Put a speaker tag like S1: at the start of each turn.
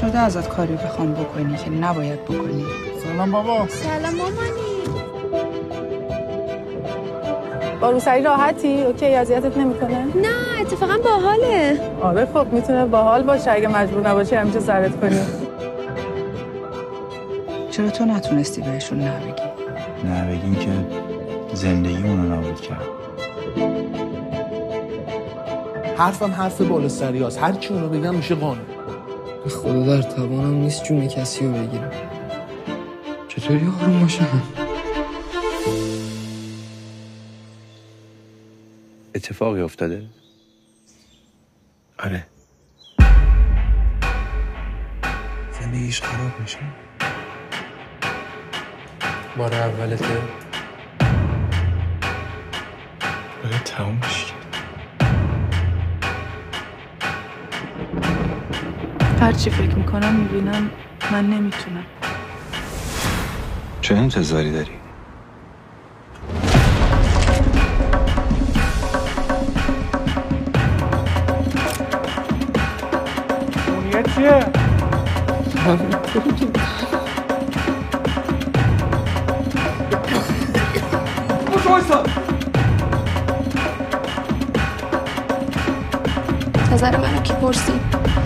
S1: نشده ازت کاری بخوام بکنی که نباید بکنی.
S2: سلام بابا.
S3: سلام مامانی.
S4: با روسری راحتی؟ اوکی، اذیتت نمیکنه؟
S3: نه اتفاقا باحاله.
S4: آره خب میتونه باحال باشه اگه مجبور نباشی همیشه سرت کنی.
S1: چرا تو نتونستی بهشون نبگی؟
S5: نبگیم که زندگی اونو نابود کرد.
S2: حرفم حرف بالا سری هست. هر چی اونو بگم میشه قانون.
S6: خدا در توانم نیست جون کسی رو بگیرم. چطوری آروم باشم؟
S5: اتفاقی افتاده؟
S2: آره. زندگیش خراب میشه.
S6: بار اولته؟
S2: باید تمومش کرد.
S1: هرچی فکر میکنم میبینم من نمیتونم.
S5: چه انتظاری داری؟
S2: اونیه چیه؟
S3: نظر منو کی پرسید؟